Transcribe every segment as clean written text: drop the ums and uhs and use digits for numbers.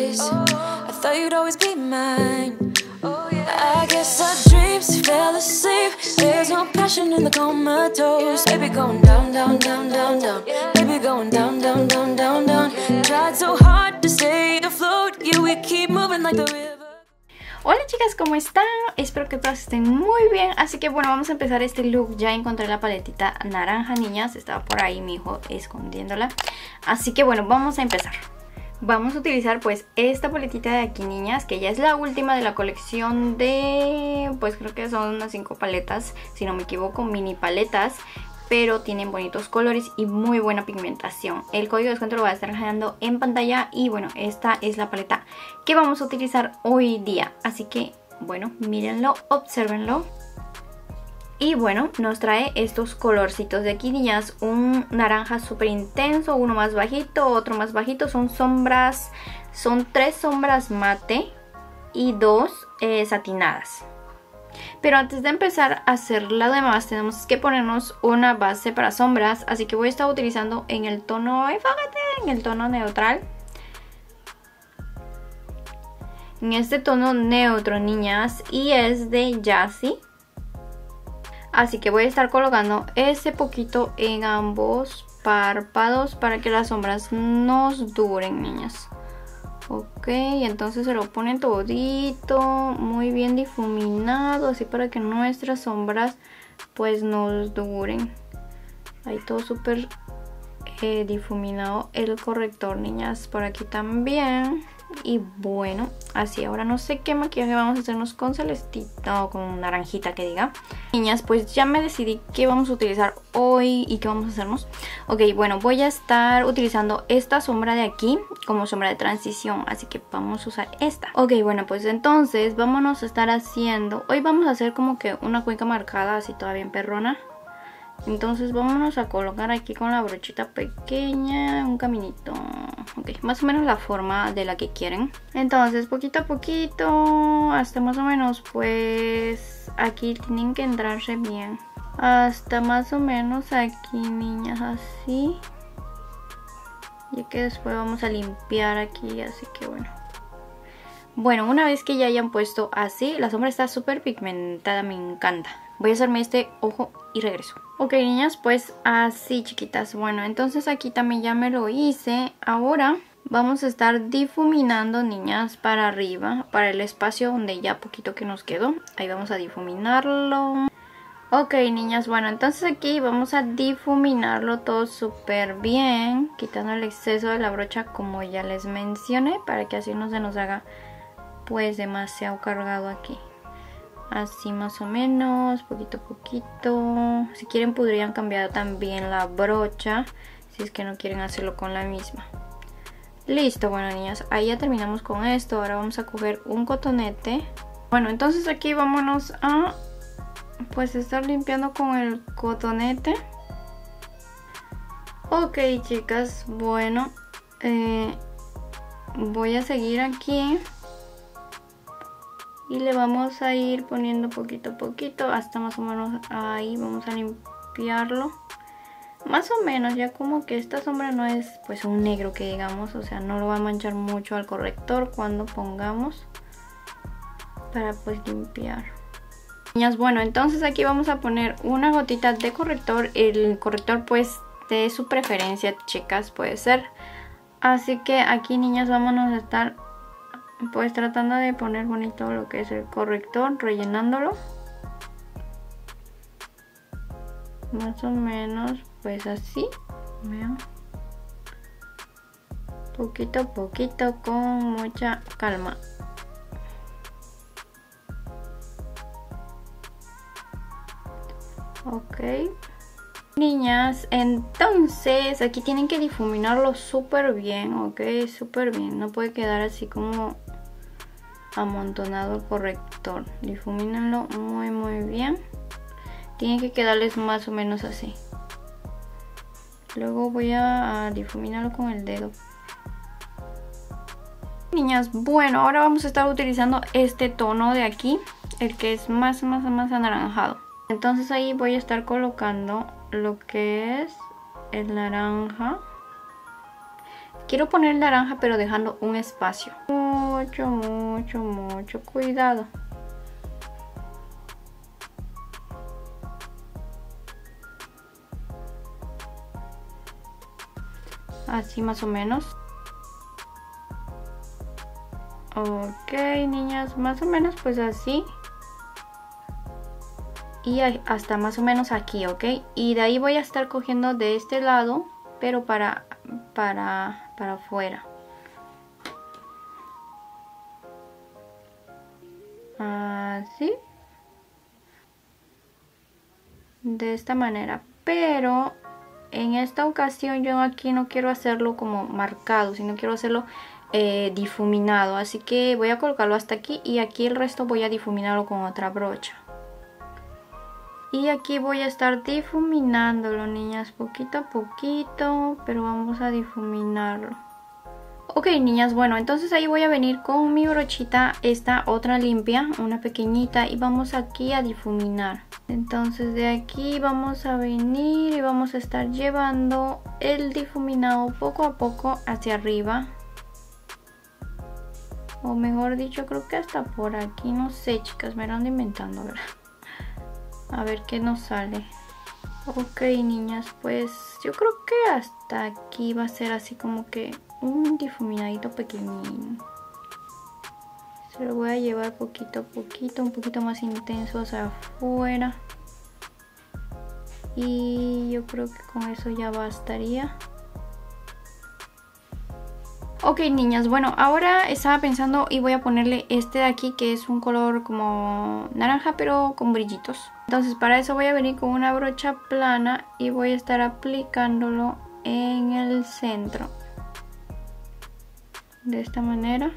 days. I thought you'd always be mine. I guess our dreams fell asleep. There's no passion in the comatose. Baby going down, down, down, down, down. Baby going down, down, down, down, down. Tried so hard to stay afloat. Yeah, we keep moving like the river. Hola chicas, ¿cómo están? Espero que todas estén muy bien. Así que bueno, vamos a empezar este look. Ya encontré la paletita naranja, niñas. Estaba por ahí mi hijo escondiéndola. Así que bueno, vamos a empezar. Vamos a utilizar pues esta paletita de aquí, niñas, que ya es la última de la colección de... pues creo que son unas 5 paletas, si no me equivoco, mini paletas. Pero tienen bonitos colores y muy buena pigmentación. El código de descuento lo voy a estar dejando en pantalla. Y bueno, esta es la paleta que vamos a utilizar hoy día. Así que bueno, mírenlo, obsérvenlo. Y bueno, nos trae estos colorcitos de aquí, niñas. Un naranja súper intenso, uno más bajito, otro más bajito. Son sombras, son 3 sombras mate y 2 satinadas. Pero antes de empezar a hacer lo demás, tenemos que ponernos una base para sombras. Así que voy a estar utilizando en el tono, enfócate, en el tono neutral. En este tono neutro, niñas, y es de Jassy. Así que voy a estar colocando ese poquito en ambos párpados para que las sombras nos duren, niñas. Ok, entonces se lo ponen todito, muy bien difuminado, así para que nuestras sombras pues nos duren. Ahí todo súper difuminado el corrector, niñas, por aquí también. Y bueno, así ahora no sé qué maquillaje vamos a hacernos con celestita o con naranjita que diga. Niñas, pues ya me decidí qué vamos a utilizar hoy y qué vamos a hacernos. Ok, bueno, voy a estar utilizando esta sombra de aquí como sombra de transición, así que vamos a usar esta. Ok, bueno, pues entonces vámonos a estar haciendo, hoy vamos a hacer como que una cuenca marcada así toda bien perrona. Entonces vámonos a colocar aquí con la brochita pequeña un caminito. Ok, más o menos la forma de la que quieren. Entonces poquito a poquito, hasta más o menos pues aquí tienen que entrarse bien. Hasta más o menos aquí, niñas, así. Y que después vamos a limpiar aquí, así que bueno. Bueno, una vez que ya hayan puesto así, la sombra está súper pigmentada, me encanta. Voy a hacerme este ojo y regreso. Ok, niñas, pues así, chiquitas. Bueno, entonces aquí también ya me lo hice. Ahora vamos a estar difuminando, niñas, para arriba, para el espacio donde ya poquito que nos quedó. Ahí vamos a difuminarlo. Ok, niñas, bueno, entonces aquí vamos a difuminarlo todo súper bien, quitando el exceso de la brocha como ya les mencioné, para que así no se nos haga pues demasiado cargado aquí. Así más o menos, poquito a poquito. Si quieren podrían cambiar también la brocha, si es que no quieren hacerlo con la misma. Listo, bueno, niñas, ahí ya terminamos con esto. Ahora vamos a coger un cotonete. Bueno, entonces aquí vámonos a pues estar limpiando con el cotonete. Ok, chicas, bueno, voy a seguir aquí. Y le vamos a ir poniendo poquito a poquito hasta más o menos ahí. Vamos a limpiarlo. Más o menos, ya como que esta sombra no es pues un negro que digamos. O sea, no lo va a manchar mucho al corrector cuando pongamos. Para pues limpiar. Niñas, bueno, entonces aquí vamos a poner una gotita de corrector. El corrector pues de su preferencia, chicas, puede ser. Así que aquí, niñas, vámonos a estar pues tratando de poner bonito lo que es el corrector, rellenándolo. Más o menos pues así, vean. Poquito a poquito con mucha calma. Ok. Niñas, entonces aquí tienen que difuminarlo súper bien, ok, súper bien. No puede quedar así como amontonado el corrector. Difumínenlo muy muy bien. Tiene que quedarles más o menos así. Luego voy a difuminarlo con el dedo. Niñas, bueno, ahora vamos a estar utilizando este tono de aquí, el que es más anaranjado. Entonces ahí voy a estar colocando lo que es el naranja. Quiero poner naranja pero dejando un espacio. Mucho cuidado. Así más o menos. Ok, niñas, más o menos pues así. Y hasta más o menos aquí, ok. Y de ahí voy a estar cogiendo de este lado, pero para afuera. Así. De esta manera. Pero en esta ocasión yo aquí no quiero hacerlo como marcado, sino quiero hacerlo difuminado. Así que voy a colocarlo hasta aquí y aquí el resto voy a difuminarlo con otra brocha. Y aquí voy a estar difuminándolo, niñas, poquito a poquito, pero vamos a difuminarlo. Ok, niñas, bueno, entonces ahí voy a venir con mi brochita, esta otra limpia, una pequeñita, y vamos aquí a difuminar. Entonces de aquí vamos a venir y vamos a estar llevando el difuminado poco a poco hacia arriba. O mejor dicho, creo que hasta por aquí, no sé, chicas, me lo ando inventando, ¿verdad? A ver qué nos sale. Ok, niñas, pues yo creo que hasta aquí va a ser así como que un difuminadito pequeñín. Se lo voy a llevar poquito a poquito, un poquito más intenso hacia afuera. Y yo creo que con eso ya bastaría. Ok, niñas, bueno, ahora estaba pensando y voy a ponerle este de aquí que es un color como naranja pero con brillitos. Entonces para eso voy a venir con una brocha plana y voy a estar aplicándolo en el centro. De esta manera.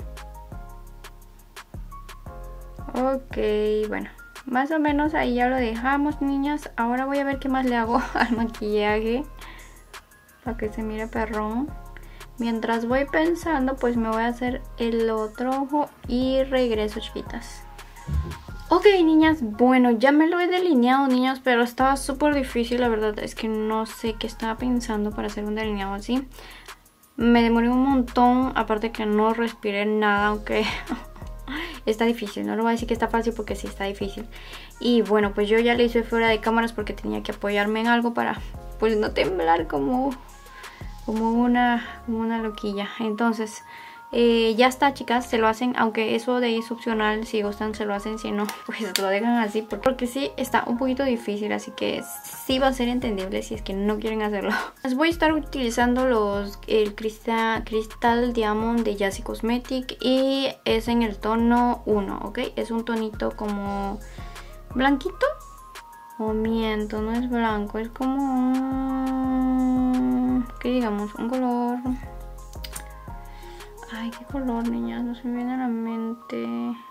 Ok, bueno, más o menos ahí ya lo dejamos, niñas. Ahora voy a ver qué más le hago al maquillaje para que se mire perrón. Mientras voy pensando, pues me voy a hacer el otro ojo y regreso, chiquitas. Ok, niñas, bueno, ya me lo he delineado, niñas, pero estaba súper difícil, la verdad es que no sé qué estaba pensando para hacer un delineado así. Me demoré un montón, aparte que no respiré nada, aunque está difícil. No lo voy a decir que está fácil porque sí está difícil. Y bueno, pues yo ya le hice fuera de cámaras porque tenía que apoyarme en algo para pues no temblar como una loquilla. Entonces ya está, chicas, se lo hacen, aunque eso de ahí es opcional, si gustan se lo hacen, si no pues lo dejan así, porque sí está un poquito difícil, así que sí va a ser entendible si es que no quieren hacerlo. Les voy a estar utilizando el Crystal Diamond de Jassy Cosmetic y es en el tono 1, ok, es un tonito como blanquito. O miento, no es blanco, es como un... ¿qué digamos? Un color... Ay, ¿qué color, niñas? No se me viene a la mente.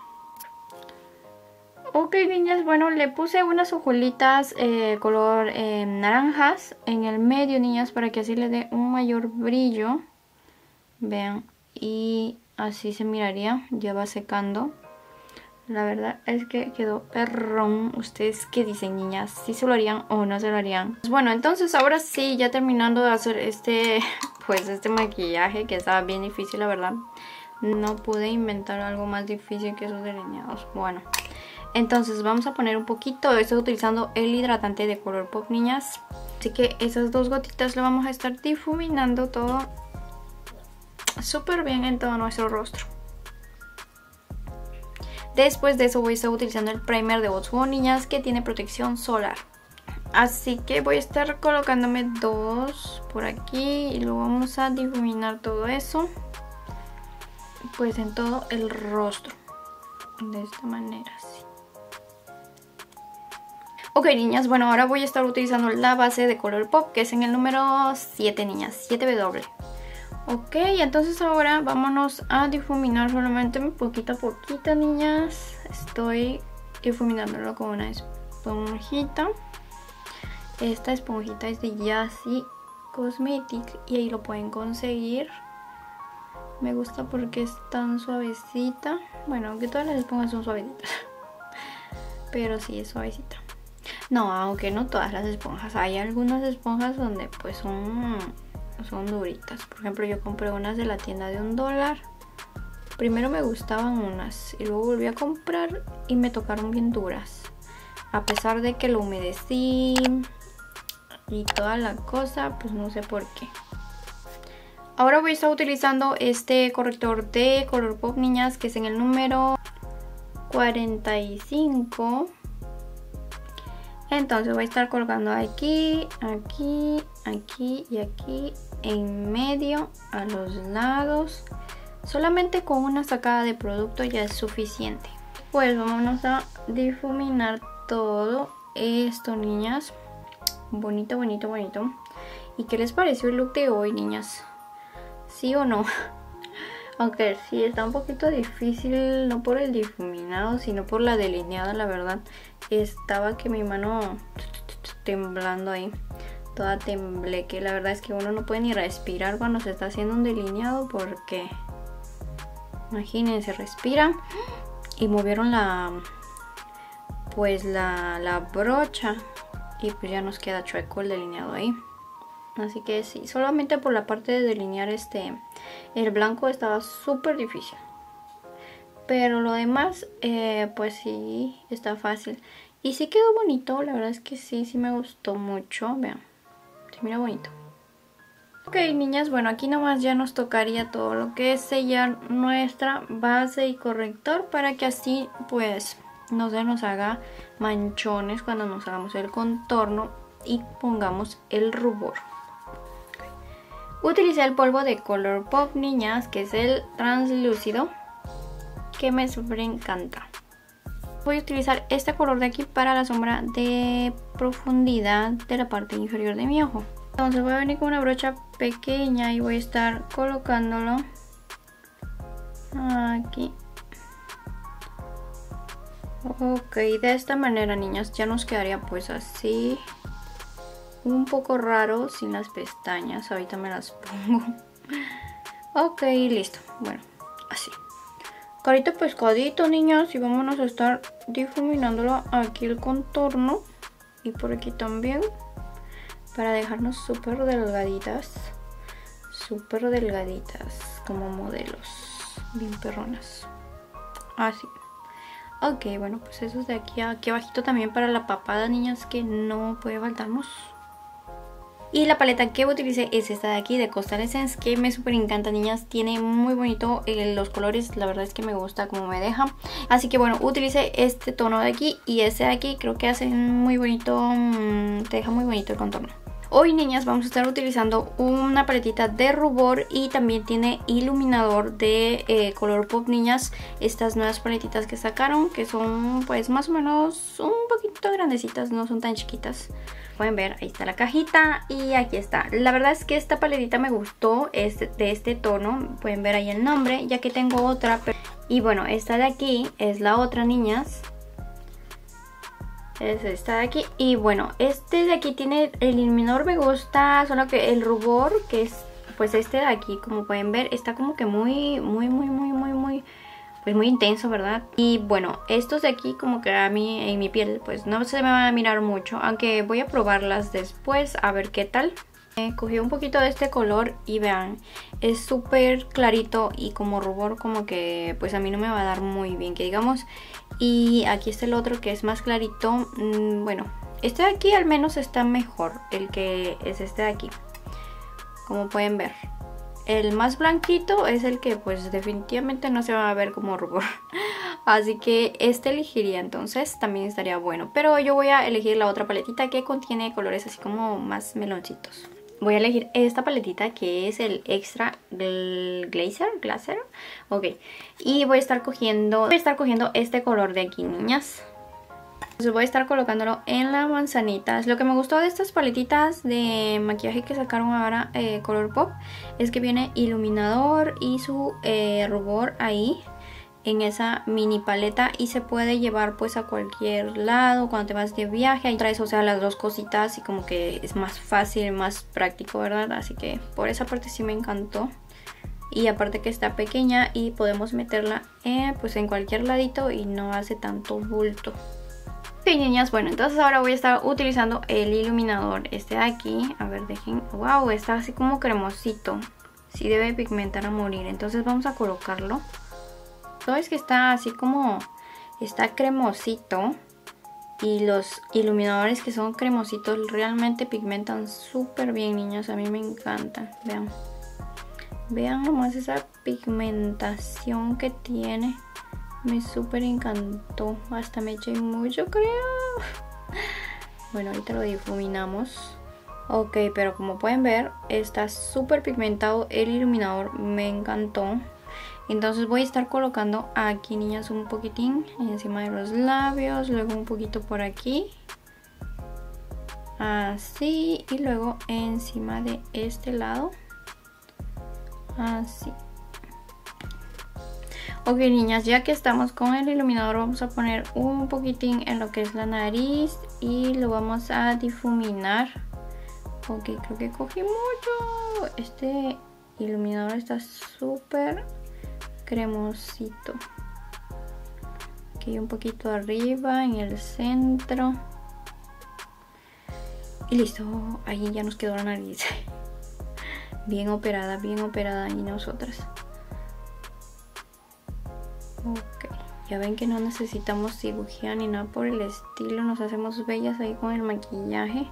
Ok, niñas, bueno, le puse unas hojuelitas color naranjas en el medio, niñas, para que así le dé un mayor brillo. Vean, y así se miraría, ya va secando. La verdad es que quedó perrón. ¿Ustedes qué dicen, niñas? ¿Sí se lo harían o no se lo harían? Pues bueno, entonces ahora sí, ya terminando de hacer este maquillaje que estaba bien difícil, la verdad. No pude inventar algo más difícil que esos delineados. Bueno, entonces vamos a poner un poquito. Estoy utilizando el hidratante de Colourpop, niñas. Así que esas dos gotitas lo vamos a estar difuminando todo súper bien en todo nuestro rostro. Después de eso voy a estar utilizando el primer de Botswood, niñas, que tiene protección solar. Así que voy a estar colocándome dos por aquí y luego vamos a difuminar todo eso, pues en todo el rostro, de esta manera, así. Ok, niñas, bueno, ahora voy a estar utilizando la base de Colourpop, que es en el número 7, niñas, 7W. Ok, entonces ahora vámonos a difuminar solamente poquito a poquito, niñas. Estoy difuminándolo con una esponjita. Esta esponjita es de Jassy Cosmetic y ahí lo pueden conseguir. Me gusta porque es tan suavecita. Bueno, aunque todas las esponjas son suavecitas, pero sí es suavecita. No, aunque no todas las esponjas. Hay algunas esponjas donde pues son son duritas. Por ejemplo, yo compré unas de la tienda de $1. Primero me gustaban unas y luego volví a comprar y me tocaron bien duras. A pesar de que lo humedecí y toda la cosa, pues no sé por qué. Ahora voy a estar utilizando este corrector de Colourpop, niñas, que es en el número 45. Entonces voy a estar colocando aquí, aquí, aquí y aquí, en medio, a los lados. Solamente con una sacada de producto ya es suficiente. Pues vámonos a difuminar todo esto, niñas. Bonito, bonito, bonito. ¿Y qué les pareció el look de hoy, niñas? ¿Sí o no? Aunque sí está un poquito difícil, no por el difuminado, sino por la delineada, la verdad. Estaba que mi mano temblando ahí. Toda tembleque. La verdad es que uno no puede ni respirar cuando se está haciendo un delineado porque... Imagínense, respiran y movieron la brocha y pues ya nos queda chueco el delineado ahí. Así que sí, solamente por la parte de delinear el blanco estaba súper difícil. Pero lo demás, pues sí, está fácil. Y sí quedó bonito, la verdad es que sí me gustó mucho. Vean, se mira bonito. Ok, niñas, bueno, aquí nomás ya nos tocaría todo lo que es sellar nuestra base y corrector para que así pues no se nos haga manchones cuando nos hagamos el contorno y pongamos el rubor. Utilicé el polvo de Colourpop, niñas, que es el translúcido, que me súper encanta. Voy a utilizar este color de aquí para la sombra de profundidad de la parte inferior de mi ojo. Entonces voy a venir con una brocha pequeña y voy a estar colocándolo aquí. Ok, de esta manera, niñas, ya nos quedaría pues así. Un poco raro sin las pestañas, ahorita me las pongo. Ok, listo, bueno, así. Carita pescadito, niñas, y vámonos a estar difuminándolo aquí el contorno y por aquí también, para dejarnos súper delgaditas, como modelos, bien perronas, así. Ok, bueno, pues eso es de aquí abajito también para la papada, niñas, que no puede faltarnos. Y la paleta que utilicé es esta de aquí, de Coastal Essence, que me súper encanta, niñas. Tiene muy bonito los colores, la verdad es que me gusta cómo me deja. Así que bueno, utilicé este tono de aquí y este de aquí, creo que hacen muy bonito, te deja muy bonito el contorno. Hoy, niñas, vamos a estar utilizando una paletita de rubor y también tiene iluminador de Colourpop, niñas. Estas nuevas paletitas que sacaron, que son pues más o menos un poquito grandecitas, no son tan chiquitas. Pueden ver, ahí está la cajita y aquí está. La verdad es que esta paletita me gustó, es de este tono. Pueden ver ahí el nombre, ya que tengo otra. Y bueno, esta de aquí es la otra, niñas. Es esta de aquí. Y bueno, este de aquí tiene el iluminador, me gusta. Solo que el rubor, que es pues este de aquí, como pueden ver, está como que muy pues muy intenso, ¿verdad? Y bueno, estos de aquí como que a mí en mi piel pues no se me va a mirar mucho, aunque voy a probarlas después a ver qué tal. Cogí un poquito de este color y vean, es súper clarito y como rubor como que pues a mí no me va a dar muy bien, que digamos. Y aquí está el otro que es más clarito. Bueno, este de aquí al menos está mejor, el que es este de aquí, como pueden ver. El más blanquito es el que pues definitivamente no se va a ver como rubor. Así que este elegiría, entonces también estaría bueno. Pero yo voy a elegir la otra paletita que contiene colores así como más meloncitos. Voy a elegir esta paletita que es el Extra Glazer. Ok. Y voy a estar cogiendo este color de aquí, niñas. Entonces voy a estar colocándolo en la manzanita. Lo que me gustó de estas paletitas de maquillaje que sacaron ahora Colourpop es que viene iluminador y su rubor ahí en esa mini paleta y se puede llevar pues a cualquier lado cuando te vas de viaje. Ahí traes, o sea, las dos cositas y como que es más fácil, más práctico, ¿verdad? Así que por esa parte sí me encantó. Y aparte que está pequeña y podemos meterla pues en cualquier ladito y no hace tanto bulto. Ok, niñas, bueno, entonces ahora voy a estar utilizando el iluminador este de aquí. A ver, dejen, wow, está así como cremosito. Sí debe pigmentar a morir, entonces vamos a colocarlo. Todo es que está así como, está cremosito. Y los iluminadores que son cremositos realmente pigmentan súper bien, niñas. A mí me encantan, vean. Vean nomás esa pigmentación que tiene. Me súper encantó. Hasta me eché mucho, creo. Bueno, ahorita lo difuminamos. Ok, pero como pueden ver, está súper pigmentado el iluminador. Me encantó. Entonces voy a estar colocando aquí, niñas, un poquitín encima de los labios. Luego un poquito por aquí. Así. Y luego encima de este lado. Así. Ok, niñas, ya que estamos con el iluminador, vamos a poner un poquitín en lo que es la nariz y lo vamos a difuminar. Ok, creo que cogí mucho. Este iluminador está súper cremosito. Aquí un poquito arriba, en el centro. Y listo, ahí ya nos quedó la nariz. Bien operada y nosotras. Ok, ya ven que no necesitamos cirugía ni nada por el estilo. Nos hacemos bellas ahí con el maquillaje.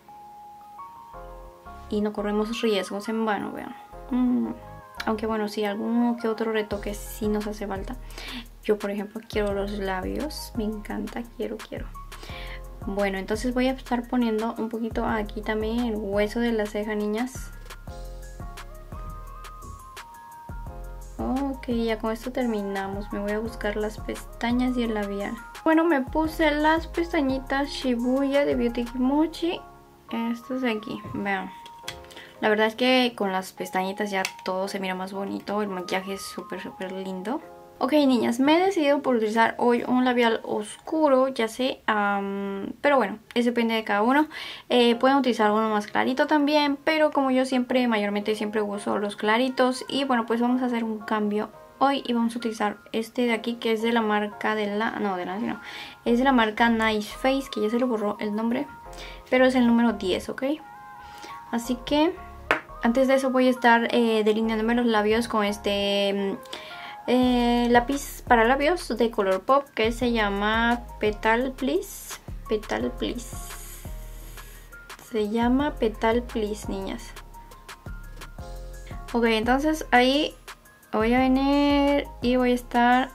Y no corremos riesgos en vano, vean. Aunque bueno, sí, alguno que otro retoque sí nos hace falta. Yo, por ejemplo, quiero los labios. Me encanta, quiero. Bueno, entonces voy a estar poniendo un poquito aquí también el hueso de la ceja, niñas. Ok, ya con esto terminamos. Me voy a buscar las pestañas y el labial. Bueno, me puse las pestañitas Shibuya de Beauty Kimochi. Estas de aquí, vean. La verdad es que con las pestañitas ya todo se mira más bonito. El maquillaje es súper lindo. Ok, niñas, me he decidido por utilizar hoy un labial oscuro, ya sé, pero bueno, eso depende de cada uno. Pueden utilizar uno más clarito también, pero como yo mayormente siempre uso los claritos. Y bueno, pues vamos a hacer un cambio hoy y vamos a utilizar este de aquí, que es de la marca es de la marca Nice Face, que ya se le borró el nombre, pero es el número 10, ¿ok? Así que antes de eso voy a estar delineándome los labios con este lápiz para labios de Colourpop, que se llama Petal Please. Se llama Petal Please, niñas. Ok, entonces ahí voy a venir y voy a estar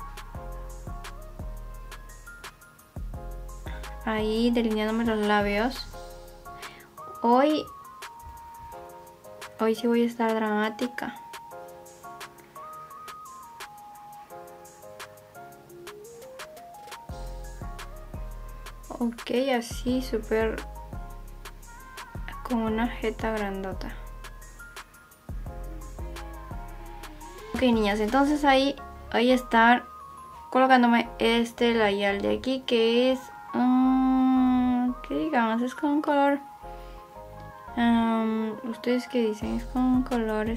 ahí delineándome los labios. Hoy sí voy a estar dramática. Ok, así súper con una jeta grandota. Ok, niñas, entonces ahí voy a estar colocándome este labial de aquí, que es ¿qué digamos? Es con color ¿ustedes qué dicen? Es con un color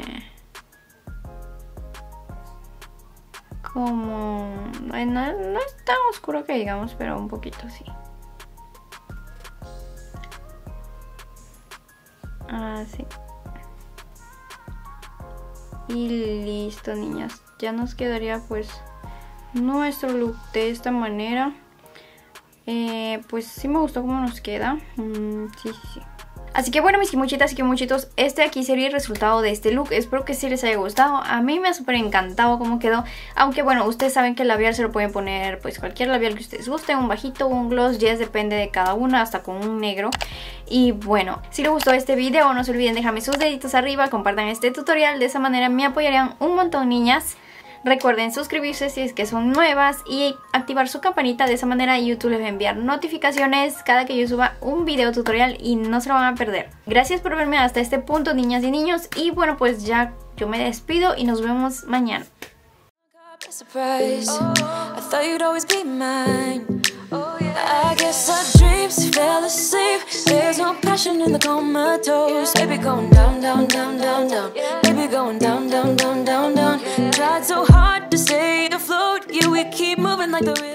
como no es tan oscuro que digamos, pero un poquito sí. Así. Y listo, niñas, ya nos quedaría pues nuestro look de esta manera. Pues sí me gustó cómo nos queda. Sí. Así que bueno, mis kimochitas y kimochitos, este aquí sería el resultado de este look. Espero que sí les haya gustado. A mí me ha súper encantado cómo quedó. Aunque bueno, ustedes saben que el labial se lo pueden poner pues cualquier labial que ustedes gusten. Un bajito, un gloss, ya depende de cada una, hasta con un negro. Y bueno, si les gustó este video, no se olviden dejarme sus deditos arriba, compartan este tutorial. De esa manera me apoyarían un montón, niñas. Recuerden suscribirse si es que son nuevas y activar su campanita. De esa manera YouTube les va a enviar notificaciones cada que yo suba un video tutorial y no se lo van a perder. Gracias por verme hasta este punto, niñas y niños. Y bueno, pues ya yo me despido y nos vemos mañana. I guess our dreams fell asleep. There's no passion in the comatose. Baby going down. Baby going down. Tried so hard to stay afloat. Yeah, we keep moving like the